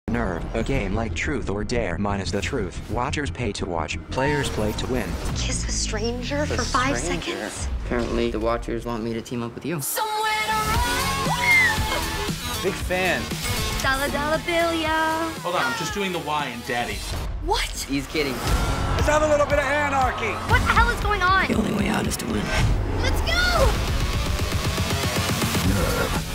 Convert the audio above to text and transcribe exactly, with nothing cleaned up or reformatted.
Nerve, a game like Truth or Dare minus the truth. Watchers pay to watch, players play to win. Kiss a stranger A for five stranger. seconds? Apparently, the Watchers want me to team up with you. Somewhere to run! Big fan. Dollar dollar bill, yo. Hold on, I'm just doing the Y in Daddy. What? He's kidding. Let's have a little bit of anarchy. What the hell is going on? The only way out is to win. Let's go! Nerve.